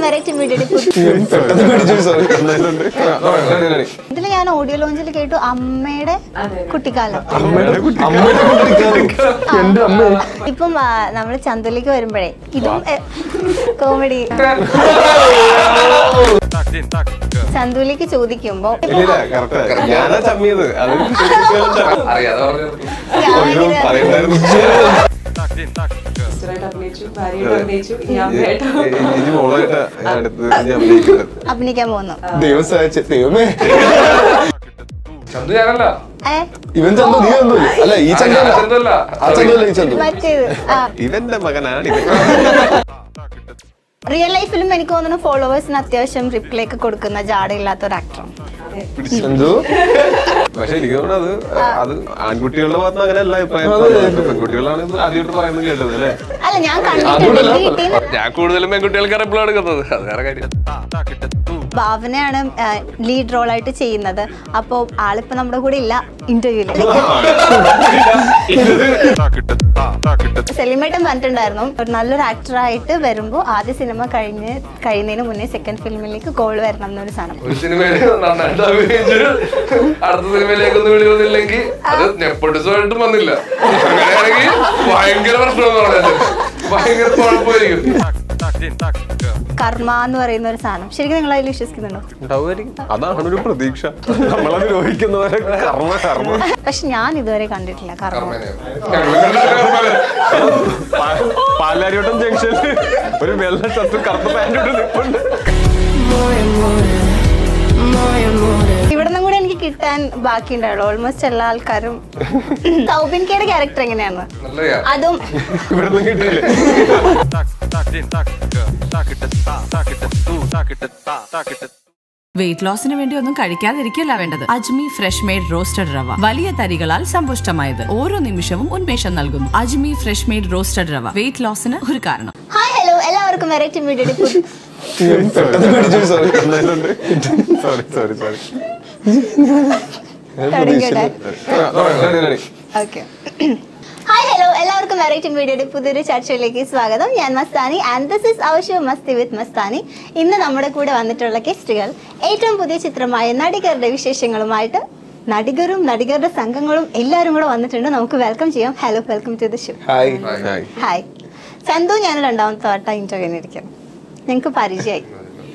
Variety video ഇതിൽ ഞാൻ audio ലോഞ്ചിൽ കേട്ടു അമ്മയുടെ കുട്ടിക്കാലം. ഇപ്പം നമ്മള് ചന്തുലേക്ക് വരുമ്പോഴേ ഇതും കോമഡി. ചന്തുലേക്ക് ചോദിക്കുമ്പോ അഭിനയിക്കാൻ പോകുന്നു. ഇവൻ ചന്തു, നീ ഒന്നുമില്ല. അല്ല, ഈ ചന്തു മറ്റേത് ഇവന്റെ മകനാണ്. റിയൽ ലൈഫിലും എനിക്ക് തോന്നുന്നു ഫോളോവേഴ്സിന് അത്യാവശ്യം റിപ്ലൈ ഒക്കെ കൊടുക്കുന്ന ജാടയില്ലാത്ത ഒരു ആക്ടറാണ് ചന്തു. പക്ഷെ എനിക്ക് തോന്നുന്നത് അത് ആൺകുട്ടികളുടെ ഭാഗത്ത് അങ്ങനെയല്ല അഭിപ്രായം. പെൺകുട്ടികളാണ് ആദ്യമായിട്ട് പറയുന്നത് കേട്ടത് അല്ലേ? അല്ല, ഞാൻ കണ്ടിട്ടുണ്ട്. ഞാൻ കൂടുതലും പെൺകുട്ടികൾക്ക് റിപ്ലൈ എടുക്കുന്നത്. അത് വേറെ കാര്യം. ഭാവനയാണ് ലീഡ് റോൾ ആയിട്ട് ചെയ്യുന്നത്. അപ്പൊ ആളിപ്പോ നമ്മുടെ കൂടെ ഇല്ല ഇന്റർവ്യൂല്. സെലിമേട്ടൻ പറഞ്ഞിട്ടുണ്ടായിരുന്നു ഒരു നല്ലൊരു ആക്ടറായിട്ട് വരുമ്പോ ആദ്യ സിനിമ കഴിയുന്നതിന് മുന്നേ സെക്കൻഡ് ഫിലിമിലേക്ക് കോൾ വരണം എന്നൊരു സാധനം. അടുത്ത സിനിമയിലേക്കൊന്നും വിളി വന്നില്ലെങ്കിൽ അത് നെപ്പോട്ടിസമായിട്ടും വന്നില്ല. അങ്ങനെയാണെങ്കിൽ ഭയങ്കര പ്രശ്നം, ഭയങ്കര കുഴപ്പമായിരിക്കും. കർമ്മ എന്ന് പറയുന്ന ഒരു സാധനം ശരിക്കും നിങ്ങൾ അതിൽ വിശ്വസിക്കുന്നുണ്ടോ? അതാണ് ഒരു പ്രതീക്ഷ. നമ്മളനുഭവിക്കുന്നവരെ കർമ്മ കർമ്മ. പക്ഷെ ഞാൻ ഇതുവരെ കണ്ടിട്ടില്ല കർമ്മ. പാലാരിവട്ടം ജംഗ്ഷനിൽ ഒരു വെള്ള ഷർട്ട് കറുത്ത പാൻറ് നിൽപ്പുണ്ട്. ഇവിടുന്നും കൂടെ എനിക്ക് കിട്ടാൻ ബാക്കിയുണ്ടാവുള്ളൂ. ഓൾമോസ്റ്റ് എല്ലാ ആൾക്കാരും. സൗബിൻ കെയുടെ ക്യാരക്ടർ എങ്ങനെയാണ്? അതും ഇവിടുന്ന് കിട്ടിയില്ല. വെയിറ്റ് ലോസിന് വേണ്ടി ഒന്നും കഴിക്കാതിരിക്കല്ല വേണ്ടത്. അജ്മി ഫ്രഷ് മെയ്ഡ് റോസ്റ്റഡ് റവ, വലിയ തരികളാൽ സമ്പുഷ്ടമായത്, ഓരോ നിമിഷവും ഉന്മേഷം നൽകുന്നു. Ajmi fresh made roasted rava, weight ലോസിന് ഒരു കാരണം. ഹായ് ഹലോ, എല്ലാവർക്കും വെറൈറ്റി വീഡിയോ ഹായ് ഹലോ, എല്ലാവർക്കും വെറൈറ്റി മീഡിയയുടെ പുതിയൊരു ചർച്ചയിലേക്ക് സ്വാഗതം. ഞാൻ Mastani and this is our show Masti with Mastani. ഇന്ന് നമ്മുടെ കൂടെ വന്നിട്ടുള്ള ഗസ്റ്റുകൾ ഏറ്റവും പുതിയ ചിത്രമായ നടികരുടെ വിശേഷങ്ങളുമായിട്ട് നടികരും നടികരുടെ സംഘങ്ങളും എല്ലാവരും കൂടെ വന്നിട്ടുണ്ട്. നമുക്ക് വെൽക്കം ചെയ്യാം. Hello, welcome to the show. Hi. Chandu ഞാൻ രണ്ടാമത്തെ വട്ടം ഇന്റർവ്യൂ ഇരിക്കാം. ഞങ്ങൾക്ക് പരിചയമായി.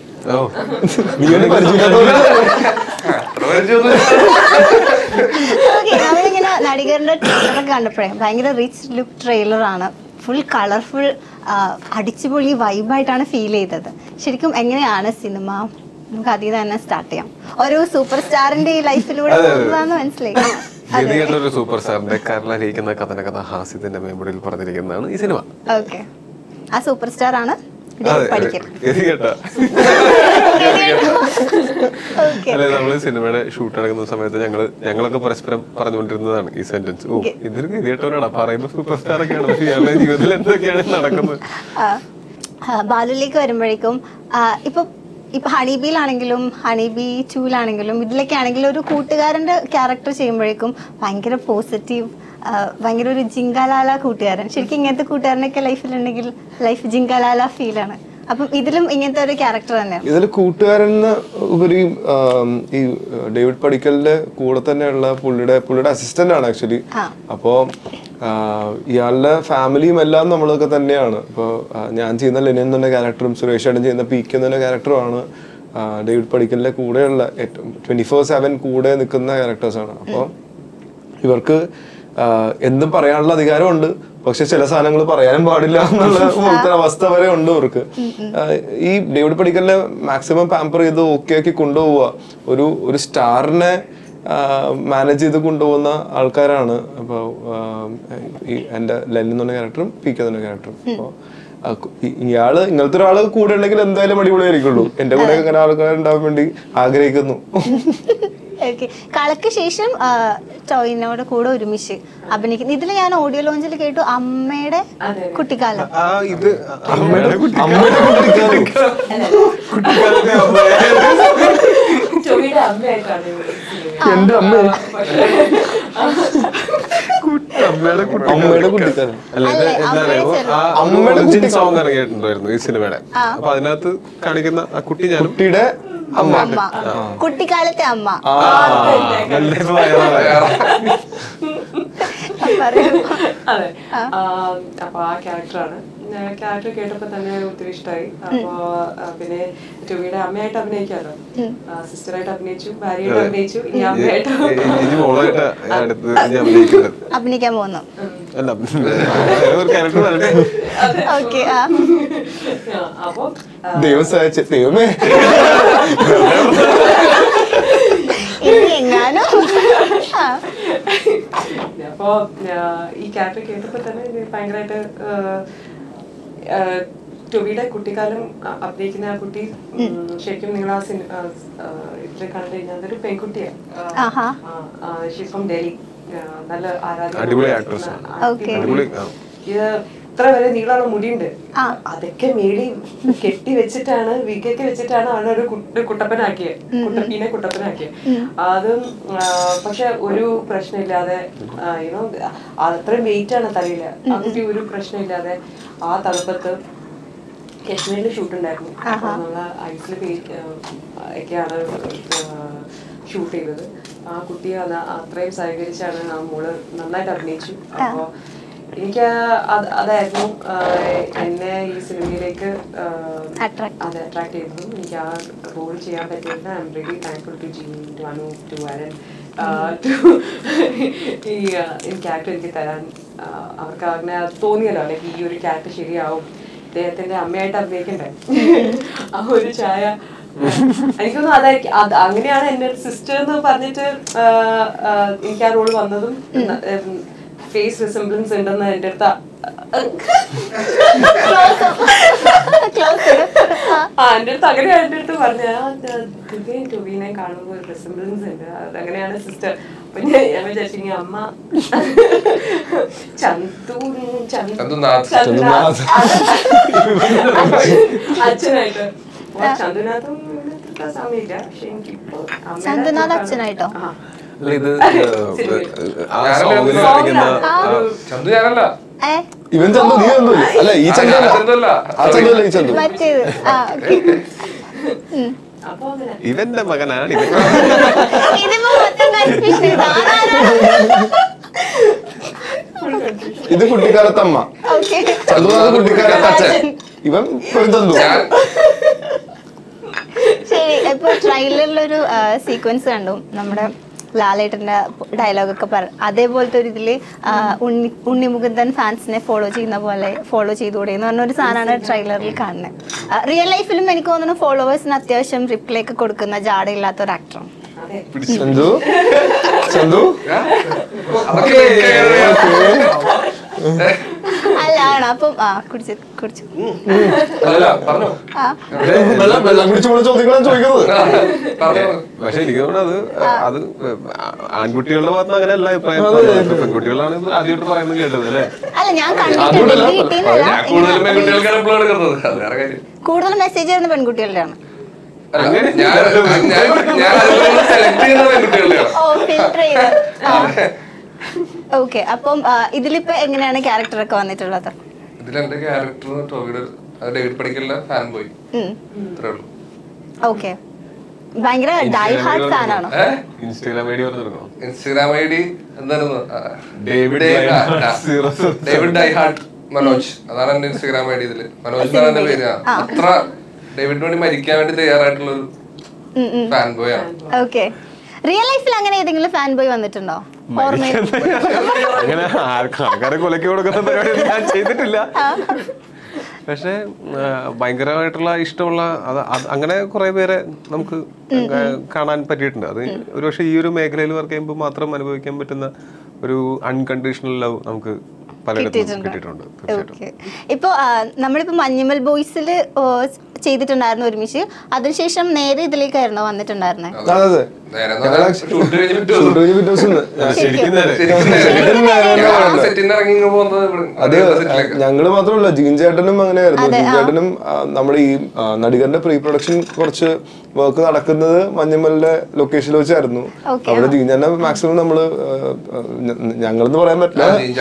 നമ്മളിങ്ങനെ നടികരുടെ ട്രെയിലറൊക്കെ കണ്ടപ്പോഴേ ഭയങ്കര റിച്ച് ലുക്ക് ട്രെയിലറാണ്. ഫുൾ കളർഫുൾ അടിച്ചുപൊളി വൈബായിട്ടാണ് ഫീൽ ചെയ്തത്. ശരിക്കും എങ്ങനെയാണ് സിനിമ? നമുക്ക് അതിൽ തന്നെ സ്റ്റാർട്ട് ചെയ്യാം. ഒരു സൂപ്പർ സ്റ്റാറിന്റെ ലൈഫിലൂടെ മനസ്സിലായി. ഒരു സൂപ്പർ സ്റ്റാറിന്റെ കരളിരിക്കുന്ന കഥന ഹാസ്യത്തിന്റെ മെമ്മറിയിൽ പറഞ്ഞിരിക്കുന്നതാണ് ഈ സിനിമ. ഓക്കെ, ആ സൂപ്പർ സ്റ്റാർ ആണ് നമ്മള് സിനിമയുടെ ഷൂട്ട് നടക്കുന്ന സമയത്ത് ഞങ്ങളൊക്കെ പരസ്പരം പറഞ്ഞുകൊണ്ടിരുന്നതാണ് ഈ സെന്റൻസ്. ഓ, ഇതൊരു ഗതികെട്ടവനാണ് പറയുന്നത് സൂപ്പർ സ്റ്റാർ ഒക്കെയാണ്, പക്ഷെ ഇയാളുടെ ജീവിതത്തിൽ എന്തൊക്കെയാണ് നടക്കുന്നത്. ബാലുലേക്ക് വരുമ്പോഴേക്കും ഇപ്പൊ ഹണിബിയിലാണെങ്കിലും ഹണിബി 2-ലാണെങ്കിലും ഇതിലൊക്കെ ആണെങ്കിലും ഒരു കൂട്ടുകാരന്റെ ക്യാരക്ടർ ചെയ്യുമ്പോഴേക്കും ഭയങ്കര പോസിറ്റീവ്, ഭയങ്കര ഒരു ജിങ്കാലാല കൂട്ടുകാരൻ. ശരിക്കും ഇങ്ങനത്തെ കൂട്ടുകാരനൊക്കെ ലൈഫിലുണ്ടെങ്കിൽ ലൈഫ് ജിങ്കാലാല ഫീലാണ്. അപ്പം ഇതിലും ഇങ്ങനത്തെ ഒരു ക്യാരക്ടർ തന്നെയാണ്. ഇതിൽ കൂട്ടുകാരന് ഉപരി ഈ ഡേവിഡ് പടിക്കലിന്റെ കൂടെ തന്നെയുള്ള പുള്ളിയുടെ അസിസ്റ്റന്റ് ആണ് ആക്ച്വലി. അപ്പോ ഇയാളുടെ ഫാമിലിയും എല്ലാം നമ്മളൊക്കെ തന്നെയാണ്. ഇപ്പോൾ ഞാൻ ചെയ്യുന്ന ലെനിൻ എന്ന ക്യാരക്ടറും സുരേഷ് ഏട്ടൻ ചെയ്യുന്ന പി കെ എന്ന ക്യാരക്ടറുമാണ് ഡേവിഡ് പടിക്കലിന്റെ കൂടെയുള്ള 24/7 കൂടെ നിൽക്കുന്ന ക്യാരക്ടേഴ്സാണ്. അപ്പോൾ ഇവർക്ക് എന്തും പറയാനുള്ള അധികാരമുണ്ട്, പക്ഷെ ചില സാധനങ്ങൾ പറയാനും പാടില്ല എന്നുള്ള പോലത്തെ അവസ്ഥ വരെ ഉണ്ട് ഇവർക്ക്. ഈ ഡേവിഡ് പടിക്കലിനെ മാക്സിമം പാമ്പർ ചെയ്ത് ഓക്കെ ആക്കി കൊണ്ടുപോവുക, ഒരു സ്റ്റാറിനെ മാനേജ് ചെയ്ത് കൊണ്ടുപോകുന്ന ആൾക്കാരാണ്. അപ്പോൾ ഈ എൻ്റെ ലെനിൻ എന്ന ക്യാരക്ടറും പി കെ എന്ന ക്യാരക്ടറും. അപ്പോൾ ഇയാള് ഇങ്ങനത്തെ ഒരാള് കൂടെ ഉണ്ടെങ്കിൽ എന്തായാലും അടിപൊളിയായിരിക്കുള്ളൂ. എന്റെ കൂടെ അങ്ങനെ ആൾക്കാരുണ്ടാവാൻ വേണ്ടി ആഗ്രഹിക്കുന്നു. കളക്ക് ശേഷം ടോയിനോട് കൂടെ ഒരുമിച്ച് അഭിനയിക്കുന്നു. ഇതിൽ ഞാൻ ഓഡിയോ ലോഞ്ചിൽ കേട്ടു അമ്മയുടെ കുട്ടിക്കാലം. ഇത് എന്റെ അമ്മ അമ്മയുടെ കുട്ടിക്കാലം അമ്മയുടെ സോങ് ഇറങ്ങിയിട്ടുണ്ടായിരുന്നു ഈ സിനിമയുടെ. അപ്പൊ അതിനകത്ത് കാണിക്കുന്ന ആ കുട്ടി ഞാൻ കുട്ടിയുടെ അമ്മ, കുട്ടിക്കാലത്തെ അമ്മ. അതെ. അപ്പൊ ആ ക്യാരക്ടറാണ്. ക്യാരക്ടർ കേട്ടപ്പോ തന്നെ ഒത്തിരി ഇഷ്ടമായി. അപ്പൊ പിന്നെ ടോവിയുടെ അമ്മയായിട്ട് അഭിനയിക്കാമല്ലോ, സിസ്റ്ററായിട്ട് അഭിനയിച്ചു, ഭാര്യയായിട്ട് അഭിനയിച്ചു, ഇനി അമ്മയായിട്ട് അഭിനയിക്കാൻ പോകുന്നു. ഓക്കെ. അപ്പൊ ദൈവം സഹായിച്ച ദൈവമേ ഇനി എങ്ങാനോ. അപ്പൊ ഈ ക്യാരക്ടർ കേട്ടപ്പോ തന്നെ ഭയങ്കരമായിട്ട് ടോവിയുടെ കുട്ടിക്കാലം അഭിനയിക്കുന്ന ആ കുട്ടി ശരിക്കും നിങ്ങൾ ആ ഇതിൽ കണ്ടു കഴിഞ്ഞാൽ അതൊരു പെൺകുട്ടിയാണ്. She's from Delhi. നല്ല ഇത്ര വരെ നീളമുള്ള മുടിയുണ്ട്. അതൊക്കെ മേടി കെട്ടി വെച്ചിട്ടാണ്, വിഗൊക്കെ വെച്ചിട്ടാണ് അവനൊരു കുട്ടപ്പനാക്കിയത്, കുട്ടപ്പനാക്കിയത്. അതും പക്ഷെ ഒരു പ്രശ്നമില്ലാതെ, യുനോ അത്രയും വെയിറ്റ് ആണ് തലയില്. ആ കുട്ടി ഒരു പ്രശ്നമില്ലാതെ ആ തണുപ്പത്ത് കശ്മീരിൽ ഷൂട്ട് ഉണ്ടായിരുന്നു. നമ്മള് ഐസിൽ ഒക്കെയാണ് ഷൂട്ട് ചെയ്തത്. ആ കുട്ടി അത്രയും സഹകരിച്ചാണ് ആ മോള് നന്നായിട്ട് അഭിനയിച്ചു. അപ്പോ എനിക്ക് അതായിരുന്നു എന്നെ ഈ സിനിമയിലേക്ക് അത് അട്രാക്ട് ചെയ്തതും. എനിക്ക് ആ റോൾ ചെയ്യാൻ പറ്റിയത് I'm really thankful to Jini, to Anu, to Varan, ഈ ക്യാരക്ടർ എനിക്ക് തരാൻ. അവർക്ക് അങ്ങനെ തോന്നിയല്ലോ, അല്ലെങ്കിൽ ഈ ഒരു ക്യാരക്ടർ ശരിയാവും, അദ്ദേഹത്തിന്റെ അമ്മയായിട്ട് അഭിനയിക്കണ്ടേ, ആ ഒരു ചായ എനിക്കൊന്നും അതായിരിക്കും. അങ്ങനെയാണ് എന്റെ സിസ്റ്റർ എന്ന് പറഞ്ഞിട്ട് എനിക്ക് ആ റോൾ വന്നതും. ഫേസ് റിസംബ്ലൻസ് ഉണ്ടെന്ന് എൻ്റെ അടുത്ത് എൻ്റെ അടുത്ത് അങ്ങനെയാണ് എൻ്റെ അടുത്ത് പറഞ്ഞ ടോവിനെ കാണുമ്പോൾ ഒരു റിസംബ്ലൻസ് ഉണ്ട്, അതങ്ങനെയാണ് സിസ്റ്റർ. അപ്പൊ ഞാൻ വിചാരിച്ചു അമ്മ അച്ഛനായിട്ട് ചന്തുനാഥും സമയമില്ല. പക്ഷെ എനിക്കിപ്പോ ചന്തുനാഥ് അച്ഛനായിട്ടോ? ഇത് ചന്തു ഞാനല്ല, ഇവൻ ചന്തു, നീ ചന്തുല്ല. അല്ല ഈ ചന്തുല്ല, ആ ചന്തുല്ല, ഈ ചന്തു. ഇവന്റെ മകനാണ് ഇവൻ. ഇത് കുട്ടിക്കാലത്തമ്മ, ചന്തുനാഥ് കുട്ടിക്കാലത്ത് അച്ഛൻ, ഇവൻ ഒരു ചന്തു. ശരി. ഇപ്പൊ ട്രെയിലറിലൊരു സീക്വൻസ് കണ്ടു, നമ്മുടെ ലാലേട്ടന്റെ ഡയലോഗൊക്കെ അതേപോലത്തെ ഒരു ഇതില് ഉണ്ണിമുകുന്ദൻ ഫാൻസിനെ ഫോളോ ചെയ്യുന്ന പോലെ ഫോളോ ചെയ്തുകൂടെ എന്ന് പറഞ്ഞൊരു സാധനമാണ് ട്രെയിലറിൽ കാണുന്നത്. റിയൽ ലൈഫിലും എനിക്ക് തോന്നുന്നു ഫോളോവേഴ്സിന് അത്യാവശ്യം റിപ്ലൈ ഒക്കെ കൊടുക്കുന്ന ജാടയില്ലാത്ത ഒരു ആക്ടറാണ്. ചന്തു ചന്തു അല്ല ആണ്. അപ്പം കുടിച്ചു കുടിച്ചു പക്ഷെ എനിക്ക് തോന്നുന്നത് അത് ആൺകുട്ടികളുടെ ഭാഗത്ത് അങ്ങനെയല്ല അഭിപ്രായം. പെൺകുട്ടികളാണ് ആദ്യമായിട്ട് പറയുന്നത് കേട്ടത് അല്ലേ? അല്ല, ഞാൻ കൂടുതൽ മെസ്സേജ് വരുന്ന പെൺകുട്ടികളുടെയാണ്. ഓക്കെ. അപ്പം ഇതിലിപ്പോ എങ്ങനെയാണ് ക്യാരക്ടർ ഒക്കെ വന്നിട്ടുള്ളത്? ഇതിലെന്റെ ക്യാരക്ടർ ടോവിയുടെ ഡേവിഡ് പടിക്കലിന്റെ ഫാൻ ബോയ്. ഓക്കെ. ഭയങ്കര ഡൈ ഹാർഡ് ഫാൻ ആണോ? ഇൻസ്റ്റാഗ്രാം ഐ ഡി എന്തായിരുന്നു? ഡേവിഡ് ഡൈ ഹാർഡ് മനോജ്, അതാണ് എന്റെ ഇൻസ്റ്റാഗ്രാം ഐ ഡി. ഇതില് മനോജ് എന്നാണ് എന്റെ പേര്. അത്ര ഡേവിഡിന് വേണ്ടി മരിക്കാൻ വേണ്ടി തയ്യാറായിട്ടുള്ള ഒരു ഫാൻ ബോയ് ആണ്. ഓക്കെ. റിയൽ ലൈഫിൽ അങ്ങനെ ഏതെങ്കിലും ഫാൻ ബോയ് വന്നിട്ടുണ്ടോ? അങ്ങനെ ആൾക്കാരെ കൊലക്കി കൊടുക്കുന്ന പരിപാടി ഞാൻ ചെയ്തിട്ടില്ല. പക്ഷെ ഭയങ്കരമായിട്ടുള്ള ഇഷ്ടമുള്ള അങ്ങനെ കുറെ പേരെ നമുക്ക് കാണാൻ പറ്റിയിട്ടുണ്ട്. അത് ഒരുപക്ഷെ ഈ ഒരു മേഖലയിൽ വർക്ക് ചെയ്യുമ്പോൾ മാത്രം അനുഭവിക്കാൻ പറ്റുന്ന ഒരു അൺകണ്ടീഷണൽ ലവ് നമുക്ക് പലയിടത്തും. ഇപ്പൊ നമ്മളിപ്പോ മഞ്ഞുമൽ ബോയ്സിൽ ചെയ്തിട്ടുണ്ടായിരുന്നു ഒരുമിച്ച്, അതിനുശേഷം നേരെ ഇതിലേക്കായിരുന്നു വന്നിട്ടുണ്ടായിരുന്നേ. ഷൂട്ട് കഴിഞ്ഞ പിറ്റേ ദിവസം ഞങ്ങള് മാത്രമല്ല ജീൻ ചേട്ടനും അങ്ങനെയായിരുന്നു. ജീൻ ചേട്ടനും നമ്മുടെ ഈ നടികരുടെ പ്രീ പ്രൊഡക്ഷൻ കുറച്ച് വർക്ക് നടക്കുന്നത് മഞ്ഞമ്മലിന്റെ ലൊക്കേഷനിൽ വെച്ചായിരുന്നു. അവിടെ ജീൻ ചേട്ടനെ മാക്സിമം നമ്മള് ഞങ്ങളെന്ന് പറയാൻ പറ്റില്ല.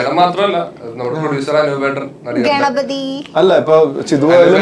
അല്ല ഇപ്പൊ ചിതുവായാലും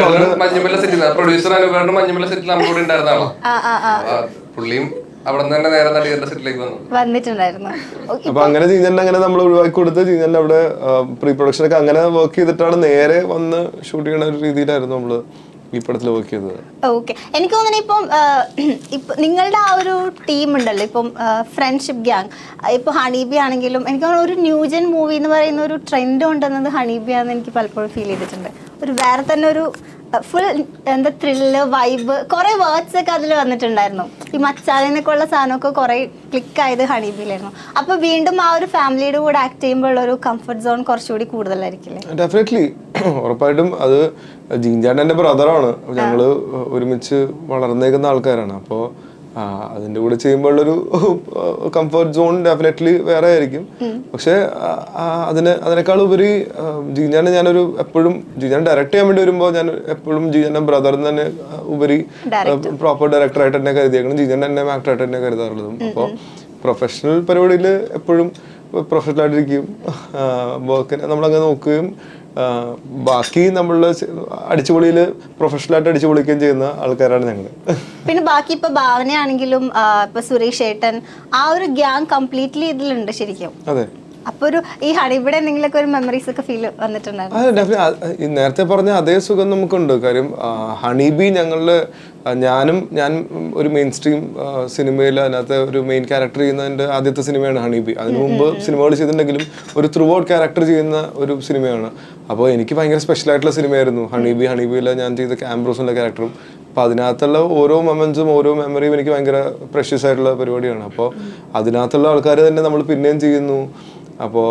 വന്നിട്ടുണ്ടായിരുന്നു. അപ്പൊ അങ്ങനെ ജീൻ അങ്ങനെ നമ്മൾ ഒഴിവാക്കി കൊടുത്ത് ജീൻ അവിടെ പ്രീ പ്രൊഡക്ഷൻ ഒക്കെ അങ്ങനെ വർക്ക് ചെയ്തിട്ടാണ് നേരെ വന്ന് ഷൂട്ട് ചെയ്യുന്ന ഒരു രീതിയിലായിരുന്നു നമ്മള് ഈ പടത്തിൽ വർക്ക് ചെയ്തത്. ഓക്കെ, എനിക്ക് തോന്നുന്നു ഇപ്പം നിങ്ങളുടെ ആ ഒരു ടീം ഉണ്ടല്ലോ, ഇപ്പം ഫ്രണ്ട്ഷിപ്പ് ഗ്യാങ്, ഇപ്പൊ ഹണീബി ആണെങ്കിലും എനിക്ക് തോന്നുന്നു ഒരു ന്യൂജൻ മൂവി എന്ന് പറയുന്ന ഒരു ട്രെൻഡ് ഉണ്ടെന്നത് ഹണീബിയാന്ന് എനിക്ക് പലപ്പോഴും ഫീൽ ചെയ്തിട്ടുണ്ട്. ഒരു വേറെ തന്നെ ഒരു ഫുൾ എന്താ ത്രില്ല് വൈബ്, കുറെ വേർഡ്സ് ഒക്കെ അതിൽ വന്നിട്ടുണ്ടായിരുന്നു. ഈ മച്ചാലിനൊക്കെ ഉള്ള സാധനമൊക്കെ കുറെ ക്ലിക്ക് ആയത് ഹണീബിയിലായിരുന്നു. അപ്പൊ വീണ്ടും ആ ഒരു ഫാമിലിയുടെ കൂടെ ആക്ട് ചെയ്യുമ്പോൾ ഒരു കംഫർട്ട് സോൺ കുറച്ചുകൂടി കൂടുതലായിരിക്കില്ലേ? ഡെഫിനറ്റ്ലി, ഉറപ്പായിട്ടും. അത് ജീൻ ചേട്ടൻ എൻ്റെ ബ്രദറാണ്. ഞങ്ങള് ഒരുമിച്ച് വളർന്നേക്കുന്ന ആൾക്കാരാണ്. അപ്പോൾ അതിൻ്റെ കൂടെ ചെയ്യുമ്പോഴുള്ളൊരു കംഫർട്ട് സോൺ ഡെഫിനറ്റ്ലി വേറെ ആയിരിക്കും. പക്ഷെ അതിനേക്കാൾ ഉപരി ജീജാനെ ഞാനൊരു എപ്പോഴും ജീജാൻ ഡയറക്റ്റ് ചെയ്യാൻ വേണ്ടി വരുമ്പോൾ ഞാൻ എപ്പോഴും ജീജാന്റെ ബ്രദറിന് തന്നെ ഉപരി പ്രോപ്പർ ഡയറക്ടറായിട്ട് തന്നെ കരുതിയേക്കണം. ജീജാൻ എന്നെ ആക്ടറായിട്ട് തന്നെ കരുതാറുള്ളതും. അപ്പോൾ പ്രൊഫഷണൽ പരിപാടിയിൽ എപ്പോഴും പ്രൊഫഷണലായിട്ടിരിക്കും. വർക്കിനെ നമ്മളങ്ങനെ നോക്കുകയും ബാക്കി നമ്മളുടെ അടിച്ചുപൊളിയിൽ പ്രൊഫഷണലായിട്ട് അടിച്ചുപൊളിക്കുകയും ചെയ്യുന്ന ആൾക്കാരാണ് ഞങ്ങൾ. പിന്നെ ബാക്കി ഇപ്പൊ ഭാവനയാണെങ്കിലും ഇപ്പൊ സുരേഷ് ഏട്ടൻ, ആ ഒരു ഗ്യാങ് കംപ്ലീറ്റ്ലി ഇതിലുണ്ട് ശരിക്കും. അതെ. അപ്പൊ ഒരു ഈ ഹണിബിയുടെ എന്തെങ്കിലുമൊക്കെ ഒരു മെമ്മറീസ് ഒക്കെ ഫീൽ വന്നിട്ടുണ്ടായിരുന്നു? നേരത്തെ പറഞ്ഞ അതേ സുഖം നമുക്കുണ്ട്. കാര്യം ഹണീബി ഞങ്ങളുടെ ഞാൻ ഒരു മെയിൻ സ്ട്രീം സിനിമയിൽ അതിനകത്ത് ഒരു മെയിൻ ക്യാരക്ടർ ചെയ്യുന്നതിൻ്റെ ആദ്യത്തെ സിനിമയാണ് ഹണീബി. അതിനു മുമ്പ് സിനിമകൾ ചെയ്തിട്ടുണ്ടെങ്കിലും ഒരു ത്രൂ ഔട്ട് ക്യാരക്ടർ ചെയ്യുന്ന ഒരു സിനിമയാണ്. അപ്പോൾ എനിക്ക് ഭയങ്കര സ്പെഷ്യലായിട്ടുള്ള സിനിമയായിരുന്നു ഹണീബി. ഹണീബിയിൽ ഞാൻ ചെയ്ത ക്യാംബ്രോസിൻ്റെ ക്യാരക്ടറും. അപ്പോൾ അതിനകത്തുള്ള ഓരോ മൊമെന്റ്സും ഓരോ മെമ്മറിയും എനിക്ക് ഭയങ്കര പ്രഷ്യസ് ആയിട്ടുള്ള പരിപാടിയാണ്. അപ്പോൾ അതിനകത്തുള്ള ആൾക്കാർ തന്നെ നമ്മൾ പിന്നെയും ചെയ്യുന്നു. അപ്പോൾ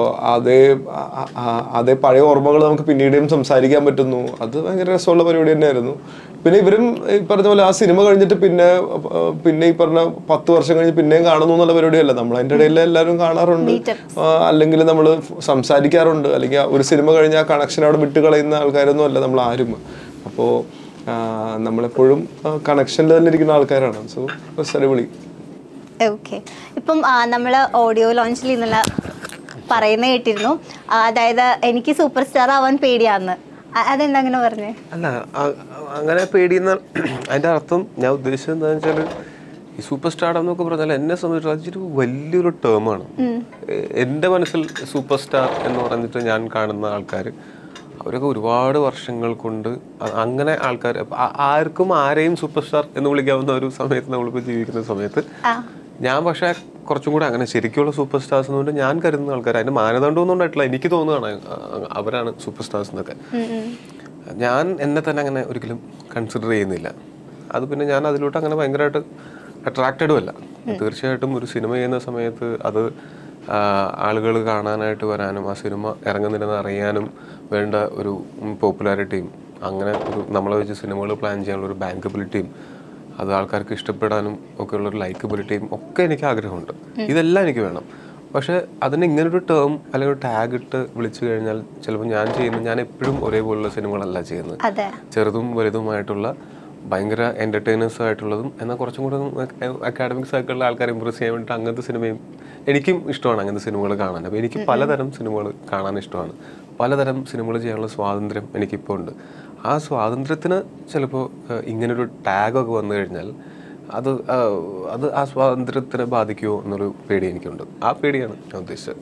അതേ പഴയ ഓർമ്മകൾ നമുക്ക് പിന്നീടും സംസാരിക്കാൻ പറ്റുന്നു. അത് ഭയങ്കര രസമുള്ള പരിപാടി തന്നെയായിരുന്നു. പിന്നെ ഇവരും ഈ പറഞ്ഞ പോലെ ആ സിനിമ കഴിഞ്ഞിട്ട് പിന്നെ ഈ പറഞ്ഞ 10 വർഷം കഴിഞ്ഞ് പിന്നെയും കാണുന്നു എന്നുള്ള പരിപാടിയല്ല. നമ്മൾ അതിൻ്റെ ഇടയിൽ എല്ലാവരും കാണാറുണ്ട്, അല്ലെങ്കിൽ നമ്മൾ സംസാരിക്കാറുണ്ട്, അല്ലെങ്കിൽ ഒരു സിനിമ കഴിഞ്ഞ് ആ കണക്ഷൻ അവിടെ വിട്ട് കളയുന്ന ആൾക്കാരൊന്നും അല്ല നമ്മൾ ആരും. അപ്പോൾ നമ്മളെപ്പോഴും കണക്ഷനിൽ തന്നെ ഇരിക്കുന്ന ആൾക്കാരാണ്. സോ അടിപൊളി. ഓക്കെ, ഇപ്പം നമ്മൾ ഓഡിയോ ലോഞ്ചിൽ ഇന്നലെ പറയുന്ന കേട്ടിരുന്നു, അതായത് എനിക്ക് സൂപ്പർ സ്റ്റാർ ആവാൻ പേടിയാന്ന്. അതെന്താ അങ്ങനെ പറഞ്ഞേ? അല്ല, അങ്ങനെ പേടിയെന്ന അതിൻ്റെ അർത്ഥം ഞാൻ ഉദ്ദേശിച്ചത് എന്താണെന്ന് വെച്ചാൽ ഈ സൂപ്പർ സ്റ്റാർ എന്നൊക്കെ പറഞ്ഞാൽ എന്നെ സംബന്ധിച്ചിടത്തോളം അതൊരു വലിയൊരു ടേമാണ്. എൻ്റെ മനസ്സിൽ സൂപ്പർ സ്റ്റാർ എന്ന് പറഞ്ഞിട്ട് ഞാൻ കാണുന്ന ആൾക്കാർ അവരൊക്കെ ഒരുപാട് വർഷങ്ങൾ കൊണ്ട് അങ്ങനെ ആൾക്കാർ ആർക്കും ആരെയും സൂപ്പർ സ്റ്റാർ എന്ന് വിളിക്കാവുന്ന ഒരു സമയത്ത് നമ്മളിപ്പോൾ ജീവിക്കുന്ന സമയത്ത് ഞാൻ പക്ഷേ കുറച്ചും കൂടെ അങ്ങനെ ശരിക്കുള്ള സൂപ്പർ സ്റ്റാർസ് എന്നുകൊണ്ട് ഞാൻ കരുതുന്ന ആൾക്കാർ അതിൻ്റെ മാനദണ്ഡമൊന്നും ഉണ്ടായിട്ടില്ല. എനിക്ക് തോന്നുകയാണ് അവരാണ് സൂപ്പർ സ്റ്റാർസ് എന്നൊക്കെ. ഞാൻ എന്നെ തന്നെ അങ്ങനെ ഒരിക്കലും കൺസിഡർ ചെയ്യുന്നില്ല. അത് പിന്നെ ഞാൻ അതിലോട്ട് അങ്ങനെ ഭയങ്കരമായിട്ട് അട്രാക്റ്റഡും അല്ല. തീർച്ചയായിട്ടും ഒരു സിനിമ ചെയ്യുന്ന സമയത്ത് അത് ആളുകൾ കാണാനായിട്ട് വരാനും ആ സിനിമ ഇറങ്ങുന്നില്ലെന്ന് അറിയാനും വേണ്ട ഒരു പോപ്പുലാരിറ്റിയും അങ്ങനെ ഒരു നമ്മളെ വെച്ച് സിനിമകൾ പ്ലാൻ ചെയ്യാനുള്ള ഒരു ബാങ്കബിലിറ്റിയും അത് ആൾക്കാർക്ക് ഇഷ്ടപ്പെടാനും ഒക്കെ ഉള്ളൊരു ലൈക്കബിലിറ്റിയും ഒക്കെ എനിക്ക് ആഗ്രഹമുണ്ട്. ഇതെല്ലാം എനിക്ക് വേണം. പക്ഷേ അതിന് ഇങ്ങനൊരു ടേം അല്ലെങ്കിൽ ഒരു ടാഗ് ഇട്ട് വിളിച്ചു കഴിഞ്ഞാൽ ചിലപ്പോൾ ഞാൻ എപ്പോഴും ഒരേപോലുള്ള സിനിമകളല്ല ചെയ്യുന്നത്. ചെറുതും വലുതുമായിട്ടുള്ള ഭയങ്കര എൻ്റർടൈനേഴ്സ് ആയിട്ടുള്ളതും എന്നാൽ കുറച്ചും കൂടെ അക്കാഡമിക്സ് ആയിട്ടുള്ള ആൾക്കാരെ ഇമ്പ്രസ് ചെയ്യാൻ വേണ്ടിയിട്ട് അങ്ങനത്തെ സിനിമയും എനിക്കും ഇഷ്ടമാണ്. അങ്ങനത്തെ സിനിമകൾ കാണാൻ. അപ്പോൾ എനിക്ക് പലതരം സിനിമകൾ കാണാൻ ഇഷ്ടമാണ്. പലതരം സിനിമകൾ ചെയ്യാനുള്ള സ്വാതന്ത്ര്യം എനിക്കിപ്പോൾ ഉണ്ട്. ആ സ്വാതന്ത്ര്യത്തിന് ചിലപ്പോൾ ഇങ്ങനൊരു ടാഗൊക്കെ വന്നു കഴിഞ്ഞാൽ അത് ആ സ്വാതന്ത്ര്യത്തിനെ ബാധിക്കുമോ എന്നൊരു പേടി എനിക്കുണ്ട്. ആ പേടിയാണ് ഞാൻ ഉദ്ദേശിച്ചത്.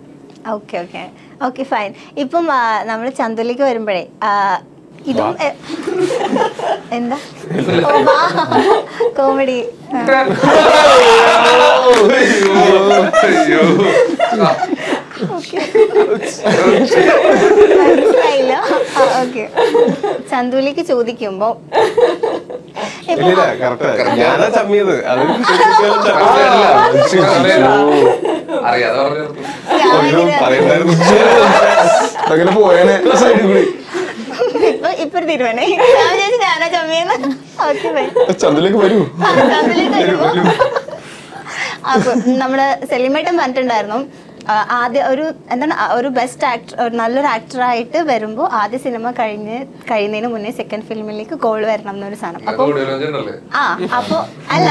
Okay fine. ഇപ്പം നമ്മൾ ചന്തുലേക്ക് വരുമ്പോഴേ ഇതും എന്താ കോമഡി മനസ്സിലായില്ല. ഓക്കെ, ചന്തുലേക്ക് ചോദിക്കുമ്പോ ഇപ്പൊ തീരുമാനേ ഞാനാ ചമ്മിയെന്ന്. ഓക്കെ, ചന്തുലേക്ക് വരുമ്പോ അപ്പൊ നമ്മുടെ സെലിമേട്ടൻ പറഞ്ഞിട്ടുണ്ടായിരുന്നു ആദ്യം ഒരു ബെസ്റ്റ് ആക്ടർ, ഒരു നല്ലൊരു ആക്ടറായിട്ട് വരുമ്പോൾ ആദ്യ സിനിമ കഴിയുന്നതിന് മുന്നേ സെക്കൻഡ് ഫിലിമിലേക്ക് കോൾ വരണം എന്നൊരു സാധനം. അപ്പൊ അപ്പൊ അല്ല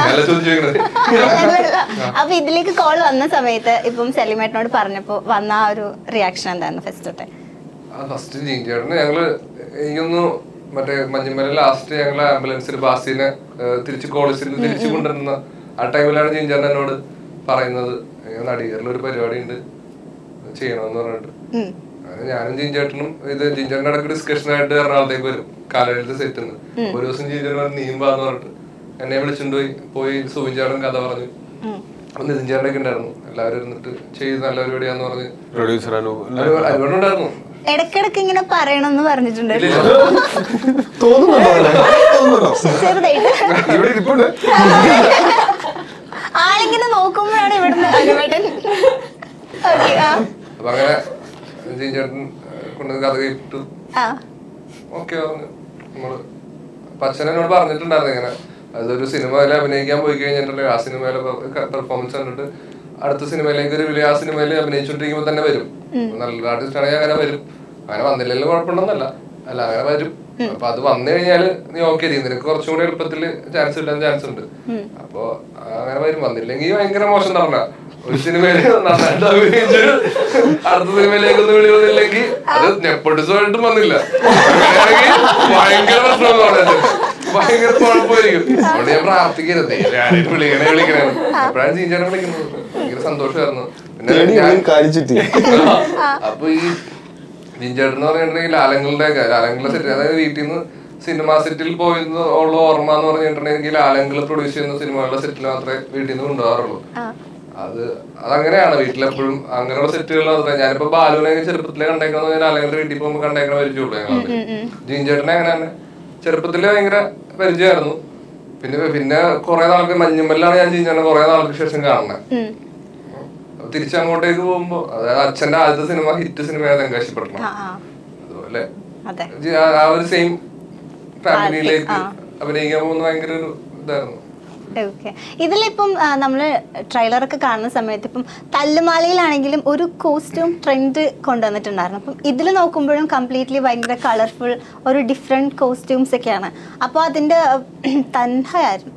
അപ്പൊ ഇതിലേക്ക് കോൾ വന്ന സമയത്ത് ഇപ്പം സെലിമേട്ടനോട് പറഞ്ഞപ്പോ വന്ന ആ ഒരു റിയാക്ഷൻ എന്തായിരുന്നു ഫസ്റ്റ് തൊട്ടേ? ഫസ്റ്റ് ചേട്ടന് ഞങ്ങള് എനിക്കൊന്നു മറ്റേ മഞ്ഞുമല ലാസ്റ്റ് ഞങ്ങള് ആംബുലൻസിൽ ബാസിനെ തിരിച്ച് കോളേജിൽ തിരിച്ചു കൊണ്ടുവരുന്ന ആ ടൈമിലാണ് ജിഞ്ചേട്ടൻ എന്നോട് പറയുന്നത് നടികരിൽ ഒരു പരിപാടി ഉണ്ട് ചെയ്യണമെന്ന് പറഞ്ഞിട്ട്. ഞാനും ജിഞ്ചേട്ടനും ഇത് ജിഞ്ചേട്ടൻ്റെ ഇടയ്ക്ക് ഡിസ്കഷനായിട്ട് എറണാകുളത്തേക്ക് വരും കാലയിലത്തെ സെറ്റിന്ന്. ഒരു ദിവസം ജിഞ്ചേട്ടൻ നീമ്പാന്ന് പറഞ്ഞിട്ട് എന്നെ വിളിച്ചുകൊണ്ട് പോയി സുബിൻ ചേട്ടൻ കഥ പറഞ്ഞു. അപ്പൊ നിതിൻ ചേട്ടനൊക്കെ ഉണ്ടായിരുന്നു. എല്ലാവരും ഇരുന്നിട്ട് ചെയ്ത് നല്ല പരിപാടിയാന്ന് പറഞ്ഞ് പ്രൊഡ്യൂസർ അനുണ്ടായിരുന്നു. ഇടക്കിടക്ക് ഇങ്ങനെ പറയണമെന്ന് പറഞ്ഞിട്ടുണ്ട് ആളിങ്ങനെ നോക്കുമ്പോഴാണ് ഇവിടുന്ന് അപ്പൊ അങ്ങനെ ചേട്ടൻ കൊണ്ട് കഥ കേട്ടു. ഓക്കെ പറഞ്ഞു. നമ്മള് അച്ഛനോട് പറഞ്ഞിട്ടുണ്ടായിരുന്നു ഇങ്ങനെ അതൊരു സിനിമയിൽ അഭിനയിക്കാൻ പോയി കഴിഞ്ഞിട്ടുണ്ടെങ്കിൽ ആ സിനിമയിലെ പെർഫോമൻസ് കണ്ടിട്ട് അടുത്ത സിനിമയിലേക്ക് ഒരു വലിയ ആ സിനിമയിൽ അഭിനയിച്ചോണ്ടിരിക്കുമ്പോ തന്നെ വരും. നല്ലൊരു ആർട്ടിസ്റ്റ് ആണെങ്കിൽ അങ്ങനെ വരും. അങ്ങനെ വന്നില്ലെങ്കിലും കുഴപ്പമുണ്ടെന്നല്ല, അല്ല അങ്ങനെ വരും. അപ്പൊ അത് വന്നു കഴിഞ്ഞാല് നീ ഓക്കെ ചെയ്യും, നിനക്ക് കുറച്ചും കൂടി എളുപ്പത്തില് ചാൻസ് കിട്ടാൻ ചാൻസ് ഉണ്ട്. അപ്പൊ അങ്ങനെ വരും. വന്നില്ലെങ്കിൽ ഭയങ്കര മോശം പറഞ്ഞ ഒരു സിനിമയില് നന്നായിട്ട് അഭിനയിച്ച് അടുത്ത സിനിമയിലേക്കൊന്നും വിളി വന്നില്ലെങ്കിൽ അത് നെപ്പോട്ടിസമായിട്ടും വന്നില്ല, ഭയങ്കര പ്രശ്നം പറഞ്ഞത് ഭയങ്കര കുഴപ്പമായിരിക്കും. അതുകൊണ്ട് ഞാൻ പ്രാർത്ഥിക്കരുത് വിളിക്കണേ. എപ്പോഴാണ് ചീഞ്ചാനെ വിളിക്കുന്നത്. ഭയങ്കര സന്തോഷമായിരുന്നു. പിന്നെ അപ്പൊ ഈ ജിഞ്ചേട്ടൻ എന്ന് പറഞ്ഞിട്ടുണ്ടെങ്കിൽ ലാലങ്ങളുടെ സെറ്റ്, അതായത് വീട്ടിൽ നിന്ന് സിനിമ സെറ്റിൽ പോയിരുന്ന ഉള്ള ഓർമ്മ എന്ന് പറഞ്ഞിട്ടുണ്ടെങ്കിൽ ലാലങ്ങൾ പ്രൊഡ്യൂസ് ചെയ്യുന്ന സിനിമകളുടെ സെറ്റിൽ മാത്രമേ വീട്ടിൽ നിന്ന് കൊണ്ടുപോകാറുള്ളൂ. അതങ്ങനെയാണ് വീട്ടിലെപ്പോഴും അങ്ങനെയുള്ള സെറ്റുകൾ. ഞാനിപ്പോ ബാലുവിനെ ചെറുപ്പത്തിലെ കണ്ടേക്കണമെന്ന് പറഞ്ഞാൽ ലാലങ്ങളുടെ വീട്ടിൽ പോകുമ്പോൾ കണ്ടേക്കണ പരിചയമുള്ളൂ ഞങ്ങൾ. ജിഞ്ചേട്ടനെ അങ്ങനെ തന്നെ ചെറുപ്പത്തില് ഭയങ്കര പരിചയമായിരുന്നു. പിന്നെ കുറെ നാൾക്ക് മഞ്ഞുമല്ലാണ് ഞാൻ ജിഞ്ചേട്ടനെ കുറെ നാൾക്ക് ശേഷം കാണുന്നത്. തിരിച്ചങ്ങോട്ടേക്ക് പോകുമ്പോ അതായത് അച്ഛന്റെ ആദ്യത്തെ സിനിമ ഹിറ്റ് സിനിമയാണ് തെങ്കാശിപ്പട്ടണം. അതുപോലെ ആ ഒരു സെയിം ഫാമിലിയിലേക്ക് അഭിനയിക്കാൻ പോകുന്ന ഭയങ്കര ഒരു ഇതായിരുന്നു. ഇതിലിപ്പം നമ്മള് ട്രെയിലറൊക്കെ കാണുന്ന സമയത്ത് ഇപ്പം തല്ലുമാലയിലാണെങ്കിലും ഒരു കോസ്റ്റ്യൂം ട്രെൻഡ് കൊണ്ടുവന്നിട്ടുണ്ടായിരുന്നു. അപ്പം ഇതിൽ നോക്കുമ്പോഴും കംപ്ലീറ്റ്ലി ഭയങ്കര കളർഫുൾ ഒരു ഡിഫറെന്റ് കോസ്റ്റ്യൂംസ് ഒക്കെയാണ്. അപ്പോൾ അതിന്റെ തൻഹയായിരുന്നു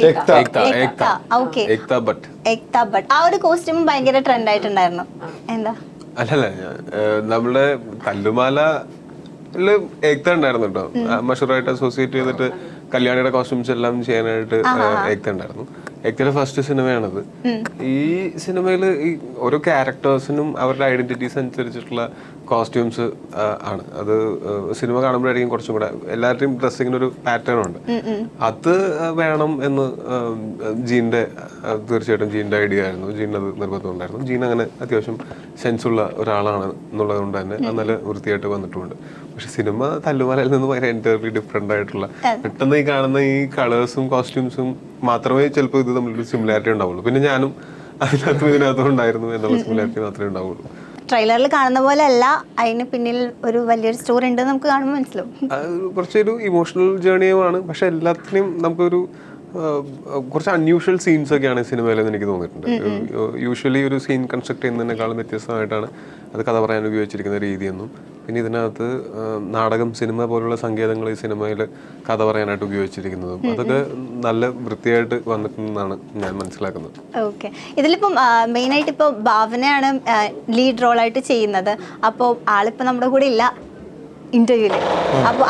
ആ ഒരു കോസ്റ്റ്യൂം ഭയങ്കര ട്രെൻഡ് ആയിട്ടുണ്ടായിരുന്നു. എന്താ അല്ലല്ല നമ്മള് തല്ലുമാല ഏക്ത ഉണ്ടായിരുന്നു കേട്ടോ. മഷൂറായിട്ട് അസോസിയേറ്റ് ചെയ്തിട്ട് കല്യാണിയുടെ കോസ്റ്റ്യൂംസ് എല്ലാം ചെയ്യാനായിട്ട് ഏക്ത ഉണ്ടായിരുന്നു. ഏക്തയുടെ ഫസ്റ്റ് സിനിമയാണത്. ഈ സിനിമയിൽ ഈ ഓരോ ക്യാരക്ടേഴ്സിനും അവരുടെ ഐഡന്റിറ്റീസ് അനുസരിച്ചിട്ടുള്ള കോസ്റ്റ്യൂംസ് ആണ്. അത് സിനിമ കാണുമ്പോഴായിരിക്കും കുറച്ചും കൂടെ എല്ലാവരുടെയും ഡ്രസ്സിങ്ങിനൊരു പാറ്റേൺ ഉണ്ട്. അത് വേണം എന്ന് തീർച്ചയായിട്ടും ജീൻ്റെ ഐഡിയ ആയിരുന്നു. ജീനത് നിർബന്ധം ഉണ്ടായിരുന്നു. ജീൻ അങ്ങനെ അത്യാവശ്യം സെൻസുള്ള ഒരാളാണ് എന്നുള്ളത് കൊണ്ട് തന്നെ അത് നല്ല വൃത്തിയായിട്ട് വന്നിട്ടുമുണ്ട്. പക്ഷെ സിനിമ തല്ലുമാലയിൽ നിന്ന് ഭയങ്കര എൻറ്റയർലി ഡിഫറെന്റ് ആയിട്ടുള്ള പെട്ടെന്ന് ഈ കാണുന്ന ഈ കളേഴ്സും കോസ്റ്റ്യൂംസും മാത്രമേ ചിലപ്പോൾ ഇത് തമ്മിലൊരു സിമിലാരിറ്റി ഉണ്ടാവുള്ളൂ. പിന്നെ ഞാനും ഇതിനകത്തും ഉണ്ടായിരുന്നു എന്നുള്ള സിമിലാരിറ്റി മാത്രമേ ഉണ്ടാവുള്ളൂ. ട്രെയിലറിൽ കാണുന്ന പോലെ അല്ല, അതിന് പിന്നിൽ ഒരു വലിയൊരു സ്റ്റോറി ഉണ്ട് നമുക്ക് കാണുമ്പോൾ മനസ്സിലാവും. കുറച്ചൊരു ഇമോഷണൽ ജേർണിയുമാണ്. പക്ഷെ എല്ലാത്തിനും നമുക്കൊരു കുറച്ച് അൺയൂഷ്വൽ സീൻസ് ഒക്കെയാണ് സിനിമയിലെന്ന് എനിക്ക് തോന്നിയിട്ടുണ്ട്. യൂഷ്വലി ഒരു സീൻ കൺസ്ട്രക്ട് ചെയ്യുന്നതിനേക്കാളും വ്യത്യസ്തമായിട്ടാണ് അത് കഥ പറയാൻ ഉപയോഗിച്ചിരിക്കുന്ന രീതിയെന്നും പിന്നെ ഇതിനകത്ത് നാടകം, സിനിമ പോലുള്ള സങ്കേതങ്ങൾ ഈ സിനിമയിൽ കഥ പറയാനായിട്ട് ഉപയോഗിച്ചിരിക്കുന്നതും അതൊക്കെ നല്ല വൃത്തിയായിട്ട് വന്നിട്ടുണ്ടെന്നാണ് ഞാൻ മനസ്സിലാക്കുന്നത്. ഓക്കെ, ഇതിലിപ്പം മെയിനായിട്ട് ഇപ്പോൾ ഭാവനയാണ് ലീഡ് റോളായിട്ട് ചെയ്യുന്നത്. അപ്പോൾ ആളിപ്പോൾ നമ്മുടെ കൂടെ ഇല്ല ഇന്റർവ്യൂല്. അപ്പൊ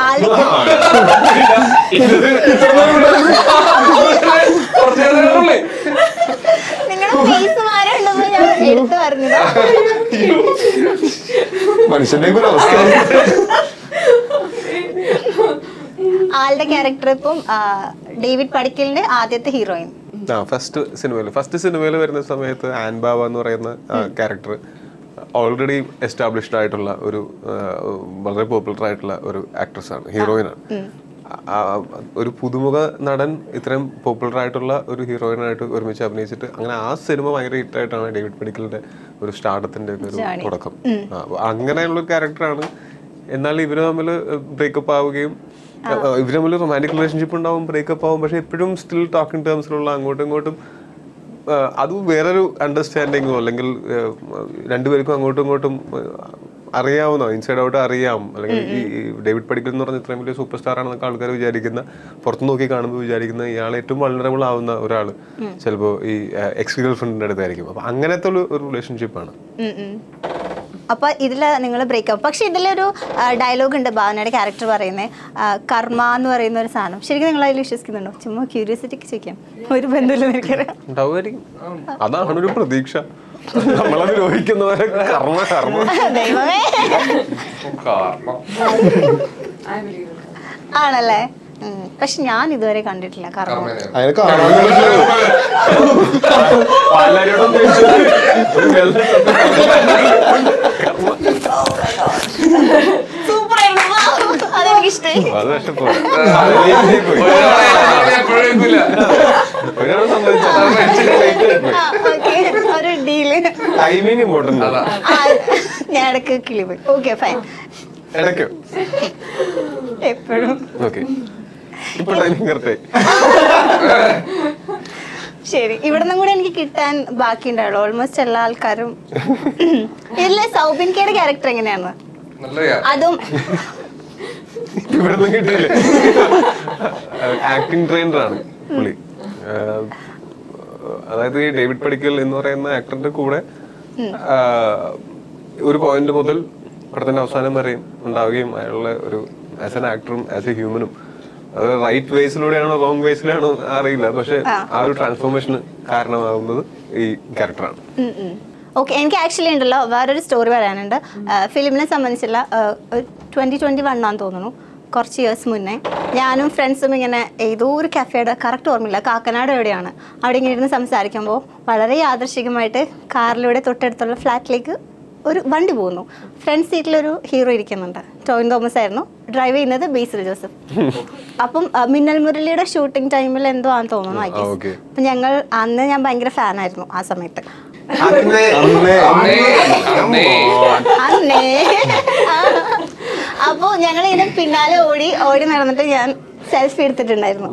നിങ്ങളുടെ ഫേസ് മാറുണ്ടെന്ന് ഞാൻ എടുത്തു പറഞ്ഞതാ. ആളുടെ ക്യാരക്ടർ ഇപ്പം ഡേവിഡ് പടിക്കലിന്റെ ആദ്യത്തെ ഹീറോയിൻ. ഫസ്റ്റ് സിനിമയിൽ വരുന്ന സമയത്ത് ആൻബാവ എന്ന് പറയുന്ന ക്യാരക്ടർ ഓൾറെഡി എസ്റ്റാബ്ലിഷ്ഡ് ആയിട്ടുള്ള ഒരു വളരെ പോപ്പുലർ ആയിട്ടുള്ള ഒരു ആക്ട്രസ് ആണ്, ഹീറോയിനാണ്. ഒരു പുതുമുഖ നടൻ ഇത്രയും പോപ്പുലർ ആയിട്ടുള്ള ഒരു ഹീറോയിനായിട്ട് ഒരുമിച്ച് അഭിനയിച്ചിട്ട് അങ്ങനെ ആ സിനിമ ഭയങ്കര ഹിറ്റായിട്ടാണ് ഡേവിഡ് പടിക്കലിന്റെ ഒരു സ്റ്റാർട്ടത്തിന്റെ ഒരു തുടക്കം. അങ്ങനെയുള്ള ഒരു ക്യാരക്ടറാണ്. എന്നാൽ ഇവര് തമ്മിൽ ബ്രേക്കപ്പ് ആവുകയും ഇവര് തമ്മിൽ റൊമാൻറ്റിക് റിലേഷൻഷിപ്പ് ഉണ്ടാവും, ബ്രേക്കപ്പ് ആവും, പക്ഷെ എപ്പോഴും സ്റ്റിൽ ടോക്കിംഗ് ടേംസിലുള്ള അങ്ങോട്ടും ഇങ്ങോട്ടും അത് വേറൊരു അണ്ടർസ്റ്റാൻഡിങ്ങോ അല്ലെങ്കിൽ രണ്ടുപേർക്കും അങ്ങോട്ടും ഇങ്ങോട്ടും അറിയാവുന്ന ഇൻസൈഡ് ഔട്ട് അറിയാം. അല്ലെങ്കിൽ ഈ ഡേവിഡ് പടിക്കൽ എന്ന് പറഞ്ഞ ഇത്രയും വലിയ സൂപ്പർ സ്റ്റാർ ആണെന്നൊക്കെ ആൾക്കാർ വിചാരിക്കുന്ന, പുറത്തു നോക്കി കാണുമ്പോൾ വിചാരിക്കുന്ന ഇയാൾ ഏറ്റവും വൾണറബിൾ ആവുന്ന ഒരാൾ ചിലപ്പോൾ ഈ എക്സ് ഗേൾ ഫ്രണ്ടിന്റെ അടുത്തായിരിക്കും. അപ്പൊ അങ്ങനത്തെ ഒരു റിലേഷൻഷിപ്പാണ്. അപ്പൊ ഇതില് നിങ്ങൾ ബ്രേക്കപ്പ്. പക്ഷെ ഇതിലൊരു ഡയലോഗ് ഉണ്ട് ഭാവനയുടെ ക്യാരക്ടർ പറയുന്നത്, കർമ്മ എന്ന് പറയുന്ന ഒരു സാധനം. ശരിക്കും നിങ്ങൾ അതിൽ വിശ്വസിക്കുന്നുണ്ടോ? ചുമ്മാ ക്യൂരിയോസിറ്റിക്ക് ചോദിക്കാം. ഒരു ബന്ധമില്ലെന്ന് എനിക്കറിയാം. ഉണ്ടാവുമായിരിക്കും. അതാണ് ഒരു പ്രതീക്ഷ. നമ്മളത് രോഹിക്കുന്നവരെ കർമ്മ കർമ്മ ദൈവമേ ആണല്ലേ. പക്ഷെ ഞാൻ ഇതുവരെ കണ്ടിട്ടില്ല കർമ്മ. അതിനെ കാണാൻ അതെനിക്കിഷ്ടായി. ഒരു ഡീല്. Timing important. ഞാൻ ഇടയ്ക്ക് കിളിപോയി. Okay fine. ഇടയ്ക്കോ? എപ്പോഴും. ഓക്കെ, ഇപ്പൊ ടൈമിംഗ് കറക്റ്റായി. ശരി, ഇവിടെ നിന്നും കൂടെ എനിക്ക് കിട്ടാൻ ബാക്കിയുണ്ടാവുള്ളൂ. ഓൾമോസ്റ്റ് എല്ലാ ആൾക്കാരും. ഇതിലെ സൗബിൻ കെയുടെ ക്യാരക്ടർ എങ്ങനെയാണ്? അതും ഇവിടെ നിന്നും കിട്ടിയില്ലേ? ആക്ടിങ് ട്രെയിനറാണ് പുള്ളി. അതായത് ഈ ഡേവിഡ് പടിക്കൽ എന്ന് പറയുന്ന ആക്ടറിന്റെ കൂടെ ഒരു പോയിന്റ് മുതൽ പടത്തിന്റെ അവസാനം വരെയും ഉണ്ടാവുകയും അയാളുടെ ഒരു ആസ് എൻ ആക്ടറും ആസ് എ ഹ്യൂമനും അത് റൈറ്റ് വേസിലൂടെയാണോ റോങ് വേസിലാണോ അറിയില്ല, പക്ഷെ ആ ഒരു ട്രാൻസ്ഫോർമേഷന് കാരണമാകുന്നത് ഈ ക്യാരക്ടറാണ്. ഓക്കെ, എനിക്ക് ആക്ച്വലി ഉണ്ടല്ലോ വേറൊരു സ്റ്റോറി പറയാനുണ്ട്. ഫിലിമിനെ സംബന്ധിച്ചുള്ള 2021 ആണെന്ന് തോന്നുന്നു, കുറച്ച് ഇയേഴ്സ് മുന്നേ ഞാനും ഫ്രണ്ട്സും ഇങ്ങനെ ഏതോ ഒരു കഫേയുടെ കറക്റ്റ് ഓർമ്മയില്ല, കാക്കനാട് എവിടെയാണ്, അവിടെ ഇങ്ങനെ ഇരുന്ന് സംസാരിക്കുമ്പോൾ വളരെ യാദൃശ്ചികമായിട്ട് കാറിലൂടെ തൊട്ടടുത്തുള്ള ഫ്ലാറ്റിലേക്ക് ഒരു വണ്ടി പോകുന്നു. ഫ്രണ്ട് സീറ്റിലൊരു ഹീറോ ഇരിക്കുന്നുണ്ട്. ടോവിൻ തോമസ് ആയിരുന്നു. ഡ്രൈവ് ചെയ്യുന്നത് ബേസിൽ ജോസഫ്. അപ്പം മിന്നൽ മുരളിയുടെ ഷൂട്ടിംഗ് ടൈമിൽ എന്തോ ആണെന്ന് തോന്നുന്നു. അപ്പം അന്ന് ഞാൻ ഭയങ്കര ഫാനായിരുന്നു ആ സമയത്ത്. അപ്പോ ഞങ്ങൾ ഇതിന് പിന്നാലെ ഓടി നടന്നിട്ട് ഞാൻ സെൽഫി എടുത്തിട്ടുണ്ടായിരുന്നു.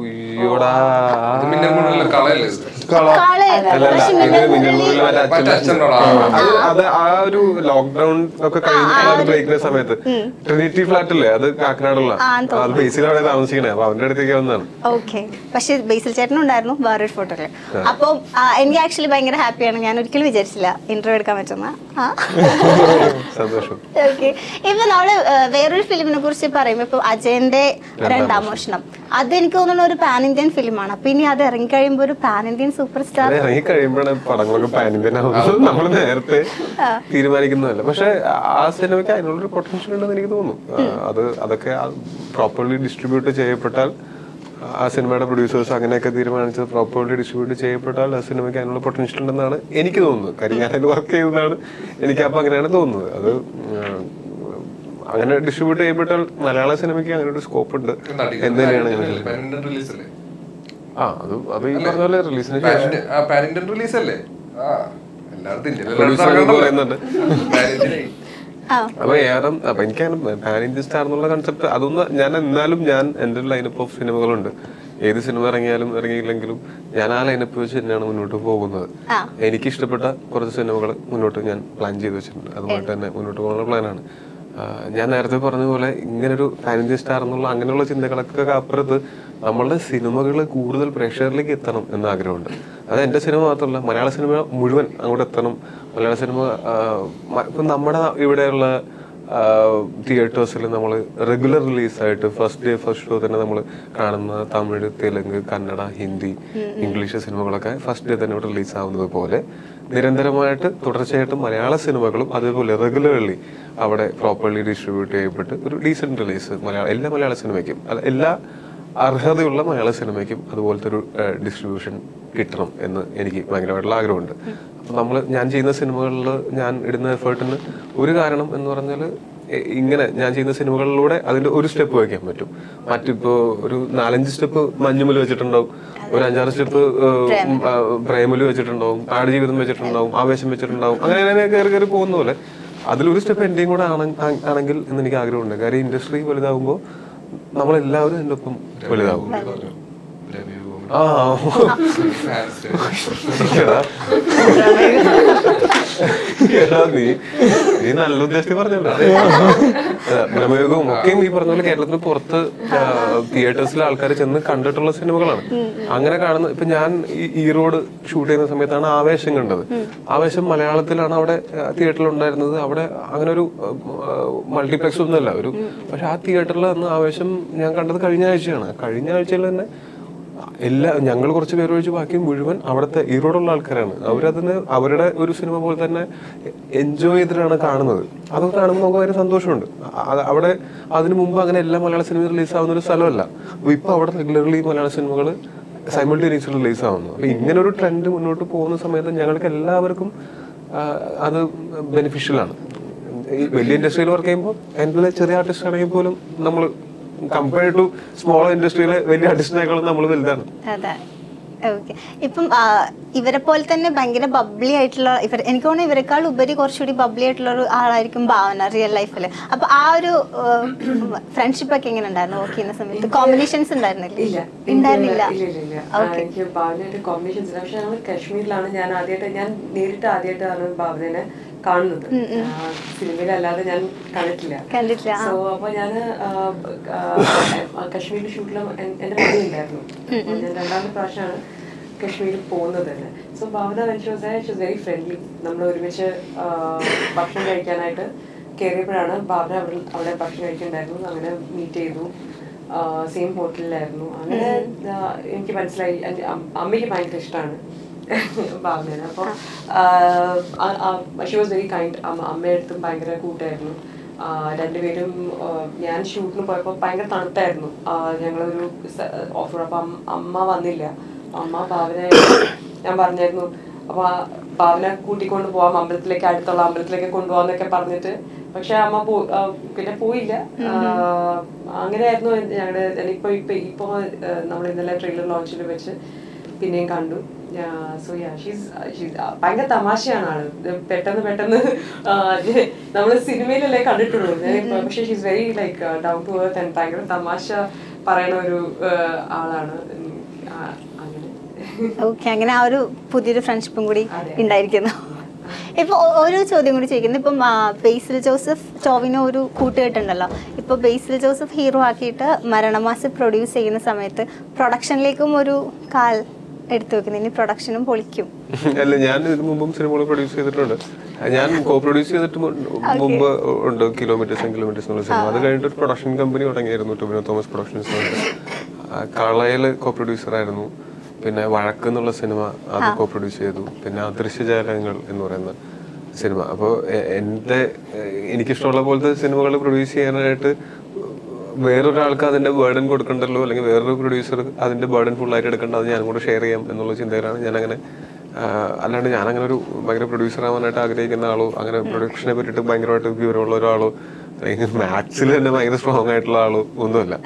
ലോക്ക്ഡൌൺ ഒക്കെ കഴിഞ്ഞ ബ്രേക്കിന്റെ സമയത്ത് ട്രിനിറ്റി ഫ്ലാറ്റില്ലേ, അത് കാക്കനാടുള്ള, അത് ബേസിലാണ് താമസിക്കണേ. അപ്പൊ അവന്റെ അടുത്തേക്ക് വന്നതാണ്. ഓക്കെ, പക്ഷെ ബേസിൽ ചേട്ടനും ഉണ്ടായിരുന്നു വേറൊരു ഫോട്ടോയില്. അപ്പൊ എനിക്ക് ആക്ച്വലി ഭയങ്കര ഹാപ്പിയാണ്. ഞാൻ ഒരിക്കലും വിചാരിച്ചില്ല ഇന്റർവ്യൂ എടുക്കാൻ പറ്റുന്ന. സന്തോഷം. ഓക്കെ, ഇപ്പൊ നമ്മള് വേറൊരു ഫിലിമിനെ കുറിച്ച് പറയുമ്പോ ഇപ്പൊ അജയന്റെ രണ്ടാം മോഷണം, അത് എനിക്ക് തോന്നുന്ന ഒരു പാൻ ഇന്ത്യൻ ഫിലിമാണ്. അപ്പൊ ഇനി അത് ഇറങ്ങി കഴിയുമ്പോ ഒരു പാൻ ഇന്ത്യൻ സൂപ്പർ സ്റ്റാർ ഇറങ്ങി കഴിയുമ്പോഴാണ് പടങ്ങളൊക്കെ പാൻ ഇന്ത്യൻ ആവുന്നത്. നമ്മൾ നേരത്തെ തീരുമാനിക്കുന്നതല്ല. പക്ഷെ ആ സിനിമയ്ക്ക് അതിനുള്ളൊരു പൊട്ടൻഷ്യൽ ഉണ്ടെന്ന് എനിക്ക് തോന്നുന്നു. അതൊക്കെ പ്രോപ്പർലി ഡിസ്ട്രിബ്യൂട്ട് ചെയ്യപ്പെട്ടാൽ, ആ സിനിമയുടെ പ്രൊഡ്യൂസേഴ്സ് അങ്ങനെയൊക്കെ തീരുമാനിച്ചത് പ്രോപ്പർലി ഡിസ്ട്രിബ്യൂട്ട് ചെയ്യപ്പെട്ടാൽ ആ സിനിമയ്ക്ക് അതിനുള്ള പൊട്ടൻഷ്യൽ ഉണ്ടെന്നാണ് എനിക്ക് തോന്നുന്നത്. കാര്യം ഞാൻ അതിൽ വർക്ക് ചെയ്തതാണ്. എനിക്ക് അപ്പൊ അങ്ങനെയാണ് തോന്നുന്നത്. അത് അങ്ങനെ ഡിസ്ട്രിബ്യൂട്ട് ചെയ്യപ്പെട്ടാൽ മലയാള സിനിമയ്ക്ക് അങ്ങനെ ഒരു സ്കോപ്പ് ഉണ്ട് എന്ന് തന്നെയാണ് ഞാൻ. അത് ഈ പറഞ്ഞ പോലെ റിലീസിന് പറയുന്നുണ്ട്. അപ്പൊ എനിക്കങ്ങനെ പാൻ ഇന്ത്യൻ സ്റ്റാർ എന്നുള്ള കൺസെപ്റ്റ് അതൊന്നും ഞാൻ എന്റെ ഒരു ലൈനപ്പ് ഓഫ് സിനിമകളുണ്ട്. ഏത് സിനിമ ഇറങ്ങിയില്ലെങ്കിലും ഞാൻ ആ ലൈനപ്പ് വെച്ച് തന്നെയാണ് മുന്നോട്ട് പോകുന്നത്. എനിക്ക് ഇഷ്ടപ്പെട്ട കുറച്ച് സിനിമകൾ മുന്നോട്ട് ഞാൻ പ്ലാൻ ചെയ്ത് വെച്ചിട്ടുണ്ട്. അതുമായിട്ട് തന്നെ മുന്നോട്ട് പോകാനുള്ള പ്ലാനാണ്. ഞാൻ നേരത്തെ പറഞ്ഞ പോലെ ഇങ്ങനൊരു പാൻ ഇന്ത്യൻ സ്റ്റാർ എന്നുള്ള അങ്ങനെയുള്ള ചിന്തകളൊക്കെ അപ്പുറത്ത് നമ്മളുടെ സിനിമകൾ കൂടുതൽ പ്രേക്ഷകരിലേക്ക് എത്തണം എന്ന ആഗ്രഹമുണ്ട്. അത് എൻ്റെ സിനിമ മാത്രമല്ല, മലയാള സിനിമ മുഴുവൻ അങ്ങോട്ട് എത്തണം. മലയാള സിനിമ ഇപ്പം നമ്മുടെ ഇവിടെയുള്ള തിയേറ്റേഴ്സിൽ നമ്മൾ റെഗുലർ റിലീസായിട്ട് ഫസ്റ്റ് ഡേ ഫസ്റ്റ് ഷോ തന്നെ നമ്മൾ കാണുന്ന തമിഴ്, തെലുങ്ക്, കന്നഡ, ഹിന്ദി, ഇംഗ്ലീഷ് സിനിമകളൊക്കെ ഫസ്റ്റ് ഡേ തന്നെ ഇവിടെ റിലീസാവുന്നത് പോലെ നിരന്തരമായിട്ട് തുടർച്ചയായിട്ട് മലയാള സിനിമകളും അതേപോലെ റെഗുലർലി അവിടെ പ്രോപ്പർലി ഡിസ്ട്രിബ്യൂട്ട് ചെയ്യപ്പെട്ട് ഒരു ഡീസെന്റ് റിലീസ് എല്ലാ മലയാള സിനിമയ്ക്കും എല്ലാ അർഹതയുള്ള മലയാള സിനിമയ്ക്കും അതുപോലത്തെ ഒരു ഡിസ്ട്രിബ്യൂഷൻ കിട്ടണം എന്ന് എനിക്ക് ഭയങ്കരമായിട്ടുള്ള ആഗ്രഹമുണ്ട്. അപ്പം ഞാൻ ചെയ്യുന്ന സിനിമകളിൽ ഞാൻ ഇടുന്ന എഫേർട്ടിന് ഒരു കാരണം എന്ന് പറഞ്ഞാൽ ഇങ്ങനെ ഞാൻ ചെയ്യുന്ന സിനിമകളിലൂടെ അതിന്റെ ഒരു സ്റ്റെപ്പ് വയ്ക്കാൻ പറ്റും. മറ്റിപ്പോ ഒരു 4-5 സ്റ്റെപ്പ് മഞ്ഞുമൽ വെച്ചിട്ടുണ്ടാവും, ഒരു 5-6 സ്റ്റെപ്പ് പ്രേമല് വെച്ചിട്ടുണ്ടാവും, ആടുജീവിതം വെച്ചിട്ടുണ്ടാവും, ആവേശം വെച്ചിട്ടുണ്ടാവും, അങ്ങനെ കയറി പോകുന്ന പോലെ അതിലൊരു സ്റ്റെപ്പ് എന്റെയും കൂടെ ആണെങ്കിൽ എന്ന് എനിക്ക് ആഗ്രഹമുണ്ട്. കാര്യം ഇൻഡസ്ട്രി വലുതാവുമ്പോൾ നമ്മളെല്ലാവരും എൻ്റെ ഒപ്പം വലുതാവും. നീ നല്ല ഉദ്ദേശത്തിൽ പറഞ്ഞല്ലോ. ഭ്രമയുഗവും ഒക്കെയും ഈ പറഞ്ഞ പോലെ കേരളത്തിന് പുറത്ത് തിയേറ്റേഴ്സിലെ ആൾക്കാർ ചെന്ന് കണ്ടിട്ടുള്ള സിനിമകളാണ്. അങ്ങനെ കാണുന്ന ഇപ്പൊ ഞാൻ ഈറോഡ് ഷൂട്ട് ചെയ്യുന്ന സമയത്താണ് ആവേശം കണ്ടത്. ആവേശം മലയാളത്തിലാണ് അവിടെ തിയേറ്ററിൽ ഉണ്ടായിരുന്നത്. അവിടെ അങ്ങനെ ഒരു മൾട്ടിപ്ലക്സ് ഒന്നുമല്ല ഒരു. പക്ഷെ ആ തിയേറ്ററിൽ അന്ന് ആവേശം ഞാൻ കണ്ടത് കഴിഞ്ഞ ആഴ്ചയാണ്. കഴിഞ്ഞ ആഴ്ചയിൽ തന്നെ ഞങ്ങൾ കുറച്ച് പേര് ഒഴിച്ച് ബാക്കി മുഴുവൻ അവിടുത്തെ ഈറോടുള്ള ആൾക്കാരാണ്. അവരതിന് അവരുടെ ഒരു സിനിമ പോലെ തന്നെ എൻജോയ് ചെയ്തിട്ടാണ് കാണുന്നത്. അതൊക്കെ കാണുമ്പോൾ നമുക്ക് ഭയങ്കര സന്തോഷമുണ്ട്. അവിടെ അതിനു മുമ്പ് അങ്ങനെ എല്ലാ മലയാള സിനിമ റിലീസാവുന്ന ഒരു സ്ഥലമല്ല. അപ്പൊ ഇപ്പൊ അവിടെ റെഗുലർലി മലയാള സിനിമകൾ സൈമൾട്ടേനിയസ്ലി റിലീസ് ആവുന്നു. അപ്പൊ ഇങ്ങനെ ഒരു ട്രെൻഡ് മുന്നോട്ട് പോകുന്ന സമയത്ത് ഞങ്ങൾക്ക് എല്ലാവർക്കും അത് ബെനിഫിഷ്യലാണ്. ഈ വലിയ ഇൻഡസ്ട്രിയിൽ വർക്ക് ചെയ്യുമ്പോൾ എൻ്റെ ചെറിയ ആർട്ടിസ്റ്റ് ആണെങ്കിൽ പോലും നമ്മൾ കമ്പയർ ടു സ്മോൾ ഇൻഡസ്ട്രിയിലെ വലിയ ആർട്ടിസ്റ്റിനേക്കാളും നമ്മൾ വലുതാണ്. അതെ. ഓക്കെ. ഇപ്പം ഇവരെ പോലെ തന്നെ ഭയങ്കര ബബ്ലി ആയിട്ടുള്ള എനിക്ക് തോന്നുന്നു ഇവരെക്കാൾ ഉപരി കുറച്ചുകൂടി ബബ്ലി ആയിട്ടുള്ള ഒരു ആളായിരിക്കും ഭാവന റിയൽ ലൈഫിൽ. അപ്പൊ ആ ഒരു ഫ്രണ്ട്ഷിപ്പ് ഒക്കെ എങ്ങനെ ഉണ്ടായിരുന്നു വർക്ക് ചെയ്യുന്ന സമയത്ത്? കോമ്പിനേഷൻസ് ഉണ്ടായിരുന്നില്ല? എനിക്ക് ഭാവനയായിട്ട് കോമ്പിനേഷൻസ്. പക്ഷെ ഞങ്ങൾ കാശ്മീരിലാണ് ഞാൻ നേരിട്ടാണ് ഭാവനനെ കാണുന്നത്. സിനിമയിലല്ലാതെ ഞാൻ കണ്ടിട്ടില്ല. സോ അപ്പൊ ഞാന് കശ്മീരിൽ ഷൂട്ടിലും എന്റെ മതി ഉണ്ടായിരുന്നു. ഞാൻ രണ്ടാമത്തെ പ്രാവശ്യമാണ് കശ്മീരിൽ പോകുന്നത് തന്നെ. So Bhavana very friendly. നമ്മൾ ഒരുമിച്ച് ഭക്ഷണം കഴിക്കാനായിട്ട് കയറിയപ്പോഴാണ് ഭാവന അവിടെ ഭക്ഷണം കഴിക്കുന്നുണ്ടായിരുന്നു. അങ്ങനെ മീറ്റ് ചെയ്തു. സെയിം ഹോട്ടലിലായിരുന്നു. അങ്ങനെ എനിക്ക് മനസ്സിലായി അമ്മയ്ക്ക് ഭയങ്കര ഇഷ്ടമാണ് ഭാവനേനെ. അപ്പോൾ ഷി വാസ് വെരി കൈൻഡ്. അമ്മയുടെ അടുത്തും ഭയങ്കര കൂട്ടായിരുന്നു. രണ്ടുപേരും ഞാൻ ഷൂട്ടിന് പോയപ്പോൾ ഭയങ്കര തണുത്തായിരുന്നു. ഞങ്ങളൊരു ഓഫർ. അപ്പം അമ്മ വന്നില്ല. അമ്മ ഭാവന ഞാൻ പറഞ്ഞായിരുന്നു അപ്പൊ ഭാവന കൂട്ടിക്കൊണ്ട് പോവാം അമ്പലത്തിലേക്ക്, അടുത്തുള്ള അമ്പലത്തിലേക്ക് കൊണ്ടുപോകാന്നൊക്കെ പറഞ്ഞിട്ട്. പക്ഷെ അമ്മ പിന്നെ പോയില്ല. അങ്ങനെയായിരുന്നു ഞങ്ങളുടെ. ഇപ്പൊ നമ്മൾ ഇന്നലെ ട്രെയിലർ ലോഞ്ചിൽ വെച്ച് പിന്നെയും കണ്ടു. സോ ഭയങ്കര തമാശയാണ് ആള്. പെട്ടെന്ന് നമ്മള് സിനിമയിലല്ലേ കണ്ടിട്ടുള്ളൂ. പക്ഷെ she's very like down to earth and ഭയങ്കര തമാശ പറയണ ഒരു ആളാണ്. ഓക്കെ. അങ്ങനെ ആ ഒരു പുതിയൊരു ഫ്രണ്ട്ഷിപ്പും കൂടി ഉണ്ടായിരിക്കുന്നു. ഇപ്പൊ ഒരു ചോദ്യം കൂടി ചോദിക്കുന്നു. ഇപ്പം ബേസിൽ ജോസഫ് ടോവിനോ ഒരു കൂട്ടുകെട്ടുണ്ടല്ലോ. ഇപ്പൊ ബേസിൽ ജോസഫ് ഹീറോ ആക്കിയിട്ട് മരണമാസം പ്രൊഡ്യൂസ് ചെയ്യുന്ന സമയത്ത് പ്രൊഡക്ഷനിലേക്കും ഒരു കാൽ എടുത്തു വെക്കുന്നത്. ഇനി പ്രൊഡക്ഷനും പൊളിക്കും. അല്ല, ഞാൻ ഇതിനു മുമ്പും സിനിമകൾ പ്രൊഡ്യൂസ് ചെയ്തിട്ടുണ്ട്. ഞാൻ കോ പ്രൊഡ്യൂസ് ചെയ്തിട്ട് മുമ്പ് ഉണ്ട് കിലോമീറ്റേഴ്സ് എന്നുള്ള സിനിമ. അത് കഴിഞ്ഞിട്ട് ഒരു പ്രൊഡക്ഷൻ കമ്പനി തുടങ്ങിയായിരുന്നു, ടൊവിനോ തോമസ് പ്രൊഡക്ഷൻസ്. കളയിൽ കോ പ്രൊഡ്യൂസർ ആയിരുന്നു. പിന്നെ വഴക്ക് എന്നുള്ള സിനിമ അത് കോ പ്രൊഡ്യൂസ് ചെയ്തു. പിന്നെ അദൃശ്യജാലകങ്ങൾ എന്ന് പറയുന്ന സിനിമ. അപ്പോൾ എനിക്കിഷ്ടമുള്ള പോലത്തെ സിനിമകൾ പ്രൊഡ്യൂസ് ചെയ്യാനായിട്ട് വേറൊരാൾക്ക് അതിന്റെ ബേർഡൻ കൊടുക്കണ്ടല്ലോ, അല്ലെങ്കിൽ വേറൊരു പ്രൊഡ്യൂസർ അതിന്റെ ബേർഡൻ ഫുള്ളായിട്ട് എടുക്കേണ്ട, അത് ഞാനും കൂടെ ഷെയർ ചെയ്യാം എന്നുള്ള ചിന്തയിലാണ് ഞാനങ്ങനെ. അല്ലാണ്ട് ഞാനങ്ങനെ ഒരു ഭയങ്കര പ്രൊഡ്യൂസർ ആവാനായിട്ട് ആഗ്രഹിക്കുന്ന ആളോ, അങ്ങനെ പ്രൊഡക്ഷനെ പറ്റിയിട്ട് ഭയങ്കരമായിട്ട് വിവരമുള്ള ഒരാളോ, അല്ലെങ്കിൽ മാത്സിൽ തന്നെ ഭയങ്കര സ്ട്രോങ് ആയിട്ടുള്ള ആളോ ഒന്നുമല്ല.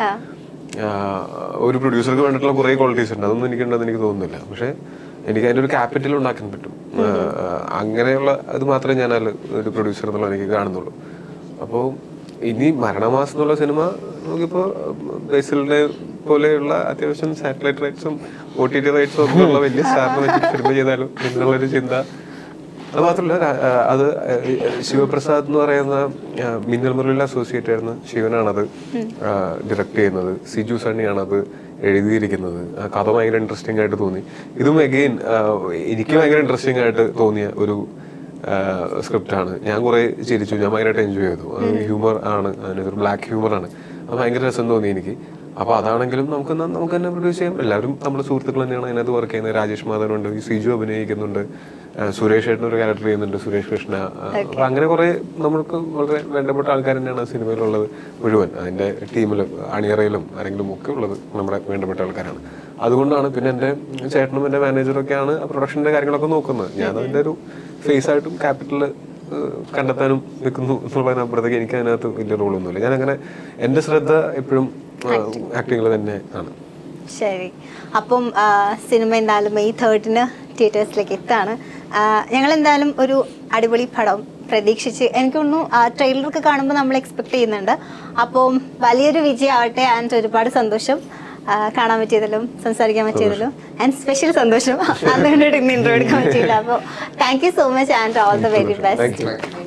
ഒരു പ്രൊഡ്യൂസർക്ക് വേണ്ടിയിട്ടുള്ള കുറേ ക്വാളിറ്റീസ് ഉണ്ട്, അതൊന്നും എനിക്കുണ്ടെന്ന് എനിക്ക് തോന്നുന്നില്ല. പക്ഷെ എനിക്ക് അതിൻ്റെ ഒരു ക്യാപിറ്റൽ ഉണ്ടാക്കാൻ പറ്റും. അങ്ങനെയുള്ള അത് മാത്രമേ ഞാൻ ഒരു പ്രൊഡ്യൂസർ എന്നുള്ള എനിക്ക് കാണുന്നുള്ളൂ. അപ്പോൾ ഇനി മരണമാസം എന്നുള്ള സിനിമ നമുക്കിപ്പോൾ ബേസിലിനെ പോലെയുള്ള അത്യാവശ്യം സാറ്റലൈറ്റ് റൈറ്റ്സും OTT റൈറ്റ്സും ഒക്കെ ഉള്ള വലിയ സ്റ്റാറിനെ വെച്ച് സിനിമ ചെയ്താലും എന്നുള്ളൊരു ചിന്ത. അത് മാത്രമല്ല, അത് ശിവപ്രസാദ് എന്ന് പറയുന്ന മിന്നൽ മുരളിയിൽ അസോസിയേറ്റ് ആയിരുന്ന ശിവനാണത് ഡയറക്റ്റ് ചെയ്യുന്നത്. സിജു സണ്ണിയാണത് എഴുതിയിരിക്കുന്നത്. കഥ ഭയങ്കര ഇൻട്രസ്റ്റിംഗ് ആയിട്ട് തോന്നി. ഇതും അഗെയിൻ എനിക്ക് ഭയങ്കര ഇൻട്രസ്റ്റിംഗ് ആയിട്ട് തോന്നിയ ഒരു സ്ക്രിപ്റ്റാണ്. ഞാൻ കുറെ ചിരിച്ചു, ഞാൻ ഭയങ്കരമായിട്ട് എൻജോയ് ചെയ്തു. ഹ്യൂമർ ആണ്, അതിനൊരു ബ്ലാക്ക് ഹ്യൂമർ ആണ്. അത് ഭയങ്കര രസം തോന്നി എനിക്ക്. അപ്പൊ അതാണെങ്കിലും നമുക്ക് തന്നെ പ്രൊഡ്യൂസ് ചെയ്യാം. എല്ലാവരും നമ്മുടെ സുഹൃത്തുക്കൾ തന്നെയാണ് അതിനകത്ത് വർക്ക് ചെയ്യുന്നത്. രാജേഷ് മാധവനുണ്ട്, സിജു അഭിനയിക്കുന്നുണ്ട്, സുരേഷ് ഏട്ടൻ ഒരു ക്യാരക്ടർ ചെയ്യുന്നുണ്ട്, സുരേഷ് കൃഷ്ണ. അപ്പൊ അങ്ങനെ കുറെ നമ്മൾക്ക് വളരെ വേണ്ടപ്പെട്ട ആൾക്കാർ തന്നെയാണ് സിനിമയിലുള്ളത് മുഴുവൻ. അതിന്റെ ടീമിലും അണിയറയിലും ആരെങ്കിലും ഒക്കെ ഉള്ളത് നമ്മുടെ വേണ്ടപ്പെട്ട ആൾക്കാരാണ്. അതുകൊണ്ടാണ്. പിന്നെ എൻ്റെ ചേട്ടനും എൻ്റെ മാനേജറൊക്കെയാണ് പ്രൊഡക്ഷൻ്റെ കാര്യങ്ങളൊക്കെ നോക്കുന്നത്. ഞാൻ അതിൻ്റെ ഒരു ഫേസ് ആയിട്ടും ക്യാപിറ്റൽ കണ്ടെത്താനും നിൽക്കുന്നു എന്നുള്ളതിനപ്പുറത്തേക്ക് എനിക്ക് അതിനകത്ത് വലിയ റോളൊന്നുമില്ല. ഞാനങ്ങനെ എൻ്റെ ശ്രദ്ധ എപ്പോഴും ആക്ടിങ്ങിൽ തന്നെ ആണ്. ശരി. അപ്പം സിനിമ എന്തായാലും May 3 തിയേറ്റേഴ്സിലേക്ക് എത്താണ്. ഞങ്ങൾ എന്തായാലും ഒരു അടിപൊളി പടം പ്രതീക്ഷിച്ച്, എനിക്ക് തോന്നുന്നു ട്രെയിലറൊക്കെ കാണുമ്പോൾ നമ്മൾ എക്സ്പെക്ട് ചെയ്യുന്നുണ്ട്. അപ്പം വലിയൊരു വിജയമാവട്ടെ. ആൻഡ് ഒരുപാട് സന്തോഷം. കാണാൻ പറ്റിയതിലും സംസാരിക്കാൻ പറ്റിയതിലും ആൻഡ് സ്പെഷ്യൽ സന്തോഷം അതുകൊണ്ടിട്ട് ഇന്ന് ഇൻട്രോ എടുക്കാൻ പറ്റിയില്ല. അപ്പോൾ thank you so much and all the very best.